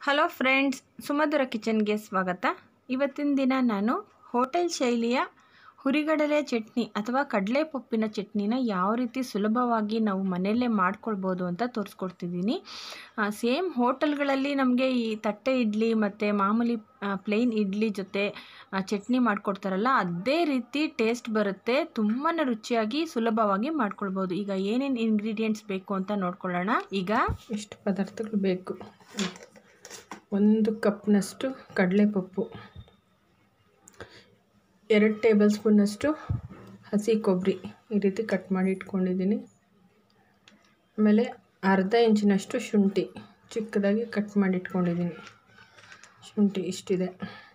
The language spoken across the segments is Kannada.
ಹಲೋ ಫ್ರೆಂಡ್ಸ್, ಸುಮಧುರ ಕಿಚನ್ಗೆ ಸ್ವಾಗತ. ಇವತ್ತಿನ ದಿನ ನಾನು ಹೋಟೆಲ್ ಶೈಲಿಯ ಹುರಿಗಡಲೆ ಚಟ್ನಿ ಅಥವಾ ಕಡಲೆಪಪ್ಪಿನ ಚಟ್ನಿನ ಯಾವ ರೀತಿ ಸುಲಭವಾಗಿ ನಾವು ಮನೆಯಲ್ಲೇ ಮಾಡ್ಕೊಳ್ಬೋದು ಅಂತ ತೋರಿಸ್ಕೊಡ್ತಿದ್ದೀನಿ. ಸೇಮ್ ಹೋಟೆಲ್ಗಳಲ್ಲಿ ನಮಗೆ ಈ ತಟ್ಟೆ ಇಡ್ಲಿ ಮತ್ತು ಮಾಮೂಲಿ ಪ್ಲೇನ್ ಇಡ್ಲಿ ಜೊತೆ ಚಟ್ನಿ ಮಾಡಿಕೊಡ್ತಾರಲ್ಲ, ಅದೇ ರೀತಿ ಟೇಸ್ಟ್ ಬರುತ್ತೆ. ತುಂಬಾ ರುಚಿಯಾಗಿ ಸುಲಭವಾಗಿ ಮಾಡ್ಕೊಳ್ಬೋದು. ಈಗ ಏನೇನು ಇಂಗ್ರೀಡಿಯೆಂಟ್ಸ್ ಬೇಕು ಅಂತ ನೋಡ್ಕೊಳ್ಳೋಣ. ಈಗ ಎಷ್ಟು ಪದಾರ್ಥಗಳು ಬೇಕು: 1 ಕಪ್ನಷ್ಟು ಕಡಲೆಪಪ್ಪು, 2 ಟೇಬಲ್ ಸ್ಪೂನಷ್ಟು ಹಸಿ ಕೊಬ್ಬರಿ ಈ ರೀತಿ ಕಟ್ ಮಾಡಿ ಇಟ್ಕೊಂಡಿದ್ದೀನಿ. ಆಮೇಲೆ ಅರ್ಧ ಇಂಚಿನಷ್ಟು ಶುಂಠಿ ಚಿಕ್ಕದಾಗಿ ಕಟ್ ಮಾಡಿ ಇಟ್ಕೊಂಡಿದ್ದೀನಿ. ಶುಂಠಿ ಇಷ್ಟಿದೆ.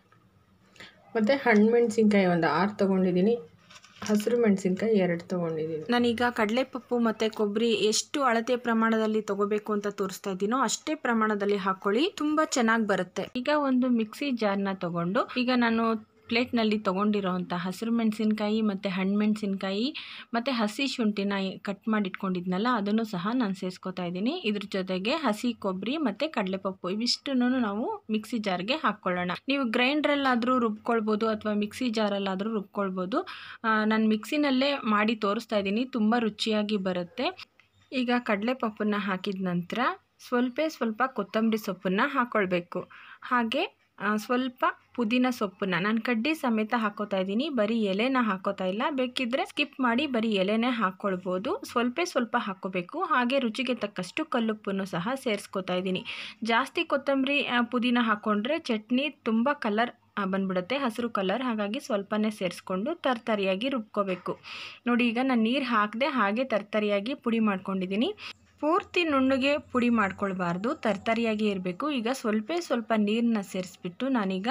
ಮತ್ತು ಹಣ್ಣುಮೆಣಸಿನ್ಕಾಯಿ ಒಂದು 6 ತೊಗೊಂಡಿದ್ದೀನಿ. ಹಸಿರು ಮೆಣಸಿನ್ಕಾಯಿ 2 ತೊಗೊಂಡಿದ್ದೀನಿ. ನಾನೀಗ ಕಡಲೆಪಪ್ಪು ಮತ್ತು ಕೊಬ್ಬರಿ ಎಷ್ಟು ಅಳತೆ ಪ್ರಮಾಣದಲ್ಲಿ ತೊಗೋಬೇಕು ಅಂತ ತೋರಿಸ್ತಾ ಇದ್ದೀನೋ ಅಷ್ಟೇ ಪ್ರಮಾಣದಲ್ಲಿ ಹಾಕ್ಕೊಳ್ಳಿ, ತುಂಬ ಚೆನ್ನಾಗಿ ಬರುತ್ತೆ. ಈಗ ಒಂದು ಮಿಕ್ಸಿ ಜಾರ್ನ ತೊಗೊಂಡು, ಈಗ ನಾನು ಪ್ಲೇಟ್ನಲ್ಲಿ ತೊಗೊಂಡಿರೋವಂಥ ಹಸಿರು ಮೆಣಸಿನ್ಕಾಯಿ ಮತ್ತು ಹಣ್ಣುಮೆಣಸಿನ್ಕಾಯಿ ಮತ್ತು ಹಸಿ ಶುಂಠಿನ ಕಟ್ ಮಾಡಿ ಇಟ್ಕೊಂಡಿದ್ನಲ್ಲ, ಅದನ್ನು ಸಹ ನಾನು ಸೇರಿಸ್ಕೊತಾ ಇದ್ದೀನಿ. ಇದ್ರ ಜೊತೆಗೆ ಹಸಿ ಕೊಬ್ಬರಿ ಮತ್ತು ಕಡಲೆಪಪ್ಪು ಇವಿಷ್ಟನ್ನು ನಾವು ಮಿಕ್ಸಿ ಜಾರ್ಗೆ ಹಾಕ್ಕೊಳ್ಳೋಣ. ನೀವು ಗ್ರೈಂಡ್ರಲ್ಲಾದರೂ ರುಬ್ಕೊಳ್ಬೋದು ಅಥವಾ ಮಿಕ್ಸಿ ಜಾರಲ್ಲಾದರೂ ರುಬ್ಕೊಳ್ಬೋದು. ನಾನು ಮಿಕ್ಸಿನಲ್ಲೇ ಮಾಡಿ ತೋರಿಸ್ತಾ ಇದ್ದೀನಿ, ತುಂಬ ರುಚಿಯಾಗಿ ಬರುತ್ತೆ. ಈಗ ಕಡಲೆಪಪ್ಪನ್ನು ಹಾಕಿದ ನಂತರ ಸ್ವಲ್ಪ ಕೊತ್ತಂಬರಿ ಸೊಪ್ಪನ್ನು ಹಾಕ್ಕೊಳ್ಬೇಕು. ಹಾಗೆ ಸ್ವಲ್ಪ ಪುದೀನ ಸೊಪ್ಪನ್ನ ನಾನು ಕಡ್ಡಿ ಸಮೇತ ಹಾಕೋತಾ ಇದ್ದೀನಿ, ಬರೀ ಎಲೆನ ಹಾಕೋತಾ ಇಲ್ಲ. ಬೇಕಿದ್ದರೆ ಸ್ಕಿಪ್ ಮಾಡಿ ಬರೀ ಎಲೆನೇ ಹಾಕ್ಕೊಳ್ಬೋದು. ಸ್ವಲ್ಪ ಹಾಕ್ಕೋಬೇಕು. ಹಾಗೆ ರುಚಿಗೆ ತಕ್ಕಷ್ಟು ಕಲ್ಲುಪ್ಪನ್ನು ಸಹ ಸೇರಿಸ್ಕೊತಾ ಇದ್ದೀನಿ. ಜಾಸ್ತಿ ಕೊತ್ತಂಬರಿ ಪುದೀನ ಹಾಕ್ಕೊಂಡ್ರೆ ಚಟ್ನಿ ತುಂಬ ಕಲರ್ ಬಂದ್ಬಿಡುತ್ತೆ, ಹಸಿರು ಕಲರ್. ಹಾಗಾಗಿ ಸ್ವಲ್ಪನೇ ಸೇರಿಸ್ಕೊಂಡು ತರ್ತರಿಯಾಗಿ ರುಬ್ಕೋಬೇಕು. ನೋಡಿ, ಈಗ ನಾನು ನೀರು ಹಾಕದೆ ಹಾಗೆ ತರ್ತರಿಯಾಗಿ ಪುಡಿ ಮಾಡ್ಕೊಂಡಿದ್ದೀನಿ. ಪೂರ್ತಿ ನುಣ್ಣಗೆ ಪುಡಿ ಮಾಡ್ಕೊಳ್ಬಾರ್ದು, ತರ್ತರಿಯಾಗಿ ಇರಬೇಕು. ಈಗ ಸ್ವಲ್ಪ ನೀರನ್ನ ಸೇರಿಸ್ಬಿಟ್ಟು ನಾನೀಗ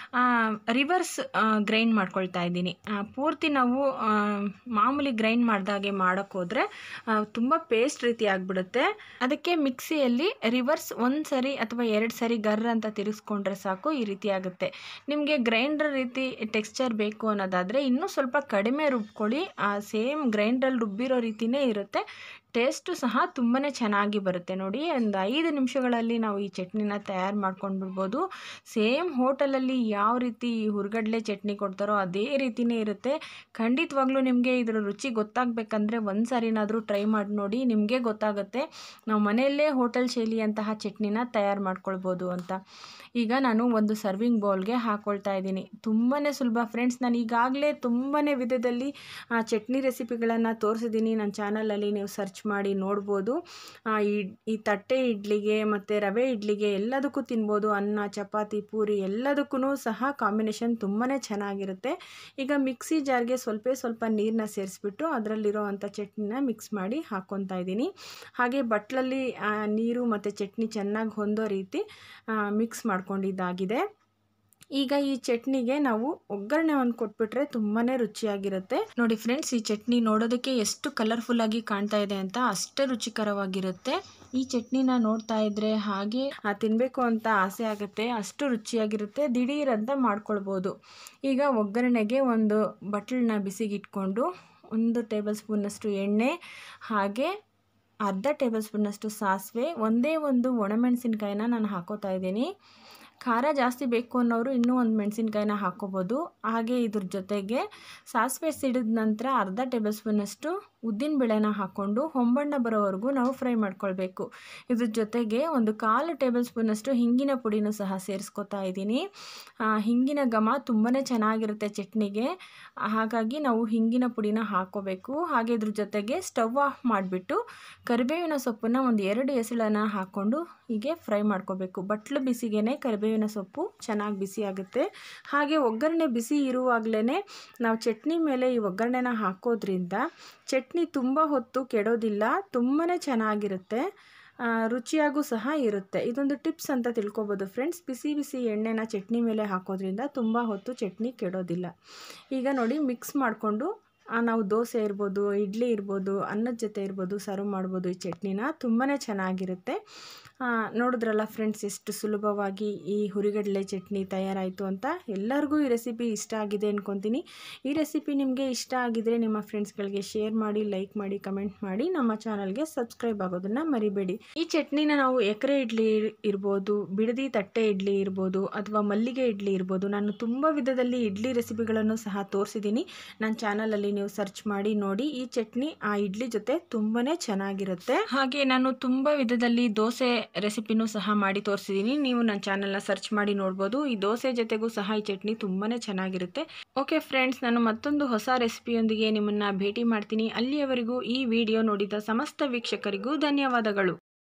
ರಿವರ್ಸ್ ಗ್ರೈಂಡ್ ಮಾಡ್ಕೊಳ್ತಾ ಇದ್ದೀನಿ. ಪೂರ್ತಿ ನಾವು ಮಾಮೂಲಿ ಗ್ರೈಂಡ್ ಮಾಡಿದಾಗೆ ಮಾಡೋಕ್ಕೋದ್ರೆ ತುಂಬ ಪೇಸ್ಟ್ ರೀತಿ ಆಗಿಬಿಡುತ್ತೆ. ಅದಕ್ಕೆ ಮಿಕ್ಸಿಯಲ್ಲಿ ರಿವರ್ಸ್ 1 ಸರಿ ಅಥವಾ 2 ಸರಿ ಗರ್ರ ಅಂತ ತಿರುಗಿಸ್ಕೊಂಡ್ರೆ ಸಾಕು, ಈ ರೀತಿ ಆಗುತ್ತೆ. ನಿಮಗೆ ಗ್ರೈಂಡರ್ ರೀತಿ ಟೆಕ್ಸ್ಚರ್ ಬೇಕು ಅನ್ನೋದಾದರೆ ಇನ್ನೂ ಸ್ವಲ್ಪ ಕಡಿಮೆ ರುಬ್ಕೊಳ್ಳಿ. ಸೇಮ್ ಗ್ರೈಂಡ್ರಲ್ಲಿ ರುಬ್ಬಿರೋ ರೀತಿಯೇ ಇರುತ್ತೆ. ಟೇಸ್ಟು ಸಹ ತುಂಬಾ ಚೆನ್ನಾಗಿ ಬರುತ್ತೆ. ನೋಡಿ, ಒಂದು 5 ನಿಮಿಷಗಳಲ್ಲಿ ನಾವು ಈ ಚಟ್ನಿನ ತಯಾರು ಮಾಡ್ಕೊಂಡು ಬಿಡ್ಬೋದು. ಸೇಮ್ ಹೋಟೆಲಲ್ಲಿ ಯಾವ ರೀತಿ ಹುರ್ಗಡ್ಲೆ ಚಟ್ನಿ ಕೊಡ್ತಾರೋ ಅದೇ ರೀತಿಯೇ ಇರುತ್ತೆ. ಖಂಡಿತವಾಗ್ಲೂ ನಿಮಗೆ ಇದರ ರುಚಿ ಗೊತ್ತಾಗಬೇಕಂದ್ರೆ ಒಂದು ಸಾರಿನಾದರೂ ಟ್ರೈ ಮಾಡಿ ನೋಡಿ, ನಿಮಗೆ ಗೊತ್ತಾಗುತ್ತೆ ನಾವು ಮನೆಯಲ್ಲೇ ಹೋಟೆಲ್ ಶೈಲಿಯಂತಹ ಚಟ್ನಿನ ತಯಾರು ಮಾಡ್ಕೊಳ್ಬೋದು ಅಂತ. ಈಗ ನಾನು ಒಂದು ಸರ್ವಿಂಗ್ ಬೌಲ್ಗೆ ಹಾಕ್ಕೊಳ್ತಾ ಇದ್ದೀನಿ. ತುಂಬಾ ಸುಲಭ ಫ್ರೆಂಡ್ಸ್. ನಾನು ಈಗಾಗಲೇ ತುಂಬಾ ವಿಧದಲ್ಲಿ ಚಟ್ನಿ ರೆಸಿಪಿಗಳನ್ನು ತೋರಿಸಿದ್ದೀನಿ ನನ್ನ ಚಾನಲಲ್ಲಿ, ನೀವು ಸರ್ಚ್ ಮಾಡಿ ನೋಡ್ಬೋದು. ಈ ತಟ್ಟೆ ಇಡ್ಲಿಗೆ ಮತ್ತು ರವೆ ಇಡ್ಲಿಗೆ ಎಲ್ಲದಕ್ಕೂ ತಿನ್ಬೋದು. ಅನ್ನ, ಚಪಾತಿ, ಪೂರಿ ಎಲ್ಲದಕ್ಕೂ ಸಹ ಕಾಂಬಿನೇಷನ್ ತುಂಬಾ ಚೆನ್ನಾಗಿರುತ್ತೆ. ಈಗ ಮಿಕ್ಸಿ ಜಾರ್ಗೆ ಸ್ವಲ್ಪ ನೀರನ್ನ ಸೇರಿಸ್ಬಿಟ್ಟು ಅದರಲ್ಲಿರೋ ಅಂಥ ಚಟ್ನಿನ ಮಿಕ್ಸ್ ಮಾಡಿ ಹಾಕ್ಕೊತಾ ಇದ್ದೀನಿ. ಹಾಗೆ ಬಟ್ಲಲ್ಲಿ ನೀರು ಮತ್ತು ಚಟ್ನಿ ಚೆನ್ನಾಗಿ ಹೊಂದೋ ರೀತಿ ಮಿಕ್ಸ್ ಮಾಡ್ಕೊಂಡಿದ್ದಾಗಿದೆ. ಈಗ ಈ ಚಟ್ನಿಗೆ ನಾವು ಒಗ್ಗರಣೆ ಒಂದು ಕೊಟ್ಬಿಟ್ರೆ ತುಂಬಾ ರುಚಿಯಾಗಿರುತ್ತೆ. ನೋಡಿ ಫ್ರೆಂಡ್ಸ್, ಈ ಚಟ್ನಿ ನೋಡೋದಕ್ಕೆ ಎಷ್ಟು ಕಲರ್ಫುಲ್ಲಾಗಿ ಕಾಣ್ತಾ ಇದೆ ಅಂತ, ಅಷ್ಟೇ ರುಚಿಕರವಾಗಿರುತ್ತೆ. ಈ ಚಟ್ನಿನ ನೋಡ್ತಾ ಇದ್ರೆ ಹಾಗೆ ತಿನ್ನಬೇಕು ಅಂತ ಆಸೆ ಆಗುತ್ತೆ, ಅಷ್ಟು ರುಚಿಯಾಗಿರುತ್ತೆ. ದಿಢೀರಂತ ಮಾಡ್ಕೊಳ್ಬೋದು. ಈಗ ಒಗ್ಗರಣೆಗೆ ಒಂದು ಬಟ್ಲನ್ನ ಬಿಸಿಗಿಟ್ಕೊಂಡು 1 ಟೇಬಲ್ ಸ್ಪೂನಷ್ಟು ಎಣ್ಣೆ, ಹಾಗೆ ಅರ್ಧ ಟೇಬಲ್ ಸ್ಪೂನಷ್ಟು ಸಾಸಿವೆ, ಒಂದೇ ಒಂದು ಒಣಮೆಣಸಿನ್ಕಾಯಿನ ನಾನು ಹಾಕೋತಾ ಇದ್ದೀನಿ. ಖಾರ ಜಾಸ್ತಿ ಬೇಕು ಅನ್ನೋರು ಇನ್ನೂ 1 ಮೆಣಸಿನ್ಕಾಯಿನ ಹಾಕ್ಕೋಬೋದು. ಹಾಗೆ ಇದ್ರ ಜೊತೆಗೆ ಸಾಸಿವೆ ಸಿಡಿದ ನಂತರ ಅರ್ಧ ಟೇಬಲ್ ಸ್ಪೂನಷ್ಟು ಉದ್ದಿನಬೇಳೆನ ಹಾಕ್ಕೊಂಡು ಹೊಂಬಣ್ಣ ಬರೋವರೆಗೂ ನಾವು ಫ್ರೈ ಮಾಡ್ಕೊಳ್ಬೇಕು. ಇದ್ರ ಜೊತೆಗೆ ಒಂದು 1/4 ಟೇಬಲ್ ಸ್ಪೂನಷ್ಟು ಹಿಂಗಿನ ಪುಡಿನೂ ಸಹ ಸೇರಿಸ್ಕೊತಾ ಇದ್ದೀನಿ. ಹಿಂಗಿನ ಘಮ ತುಂಬಾ ಚೆನ್ನಾಗಿರುತ್ತೆ ಚಟ್ನಿಗೆ, ಹಾಗಾಗಿ ನಾವು ಹಿಂಗಿನ ಪುಡಿನ ಹಾಕ್ಕೋಬೇಕು. ಹಾಗೆ ಇದ್ರ ಜೊತೆಗೆ ಸ್ಟವ್ ಆಫ್ ಮಾಡಿಬಿಟ್ಟು ಕರಿಬೇವಿನ ಸೊಪ್ಪನ್ನು ಒಂದು 2 ಎಸಳನ್ನು ಹಾಕ್ಕೊಂಡು ಹೀಗೆ ಫ್ರೈ ಮಾಡ್ಕೋಬೇಕು. ಬಟ್ಲು ಬಿಸಿಗೇ ಕರಿಬೇವಿನ ಸೊಪ್ಪು ಚೆನ್ನಾಗಿ ಬಿಸಿ ಆಗುತ್ತೆ. ಹಾಗೆ ಒಗ್ಗರಣೆ ಬಿಸಿ ಇರುವಾಗಲೇ ನಾವು ಚಟ್ನಿ ಮೇಲೆ ಈ ಒಗ್ಗರಣೆನ ಹಾಕೋದ್ರಿಂದ ಚಟ್ನಿ ತುಂಬ ಹೊತ್ತು ಕೆಡೋದಿಲ್ಲ, ತುಂಬಾ ಚೆನ್ನಾಗಿರುತ್ತೆ, ರುಚಿಯಾಗೂ ಸಹ ಇರುತ್ತೆ. ಇದೊಂದು ಟಿಪ್ಸ್ ಅಂತ ತಿಳ್ಕೊಬೋದು ಫ್ರೆಂಡ್ಸ್. ಬಿಸಿ ಎಣ್ಣೆನ ಚಟ್ನಿ ಮೇಲೆ ಹಾಕೋದ್ರಿಂದ ತುಂಬ ಹೊತ್ತು ಚಟ್ನಿ ಕೆಡೋದಿಲ್ಲ. ಈಗ ನೋಡಿ, ಮಿಕ್ಸ್ ಮಾಡಿಕೊಂಡು ನಾವು ದೋಸೆ ಇರ್ಬೋದು, ಇಡ್ಲಿ ಇರ್ಬೋದು, ಅನ್ನದ ಜೊತೆ ಇರ್ಬೋದು ಸರ್ವ್ ಮಾಡ್ಬೋದು. ಈ ಚಟ್ನಿನ ತುಂಬಾ ಚೆನ್ನಾಗಿರುತ್ತೆ. ನೋಡಿದ್ರಲ್ಲ ಫ್ರೆಂಡ್ಸ್, ಎಷ್ಟು ಸುಲಭವಾಗಿ ಈ ಹುರಿಗಡಲೆ ಚಟ್ನಿ ತಯಾರಾಯಿತು ಅಂತ. ಎಲ್ಲರಿಗೂ ಈ ರೆಸಿಪಿ ಇಷ್ಟ ಆಗಿದೆ ಅಂದ್ಕೊತೀನಿ. ಈ ರೆಸಿಪಿ ನಿಮಗೆ ಇಷ್ಟ ಆಗಿದರೆ ನಿಮ್ಮ ಫ್ರೆಂಡ್ಸ್ಗಳಿಗೆ ಶೇರ್ ಮಾಡಿ, ಲೈಕ್ ಮಾಡಿ, ಕಮೆಂಟ್ ಮಾಡಿ, ನಮ್ಮ ಚಾನಲ್ಗೆ ಸಬ್ಸ್ಕ್ರೈಬ್ ಆಗೋದನ್ನು ಮರಿಬೇಡಿ. ಈ ಚಟ್ನಿನ ನಾವು ಎಕರೆ ಇಡ್ಲಿ ಇರ್ಬೋದು, ಬಿಡದಿ ತಟ್ಟೆ ಇಡ್ಲಿ ಇರ್ಬೋದು, ಅಥವಾ ಮಲ್ಲಿಗೆ ಇಡ್ಲಿ ಇರ್ಬೋದು, ನಾನು ತುಂಬ ವಿಧದಲ್ಲಿ ಇಡ್ಲಿ ರೆಸಿಪಿಗಳನ್ನು ಸಹ ತೋರಿಸಿದ್ದೀನಿ. ನನ್ನ ಚಾನಲಲ್ಲಿ ನೀವು ಸರ್ಚ್ ಮಾಡಿ ನೋಡಿ. ಈ ಚಟ್ನಿ ಆ ಇಡ್ಲಿ ಜೊತೆ ತುಂಬಾ ಚೆನ್ನಾಗಿರುತ್ತೆ. ಹಾಗೆ ನಾನು ತುಂಬ ವಿಧದಲ್ಲಿ ದೋಸೆ ರೆಸಿಪಿನೂ ಸಹ ಮಾಡಿ ತೋರಿಸಿದ್ದೀನಿ. ನೀವು ನನ್ನ ಚಾನಲ್ನ ಸರ್ಚ್ ಮಾಡಿ ನೋಡ್ಬೋದು. ಈ ದೋಸೆ ಜೊತೆಗೂ ಸಹ ಈ ಚಟ್ನಿ ತುಂಬಾ ಚೆನ್ನಾಗಿರುತ್ತೆ. ಓಕೆ ಫ್ರೆಂಡ್ಸ್, ನಾನು ಮತ್ತೊಂದು ಹೊಸ ರೆಸಿಪಿಯೊಂದಿಗೆ ನಿಮ್ಮನ್ನು ಭೇಟಿ ಮಾಡ್ತೀನಿ. ಅಲ್ಲಿಯವರೆಗೂ ಈ ವಿಡಿಯೋ ನೋಡಿದ ಸಮಸ್ತ ವೀಕ್ಷಕರಿಗೂ ಧನ್ಯವಾದಗಳು.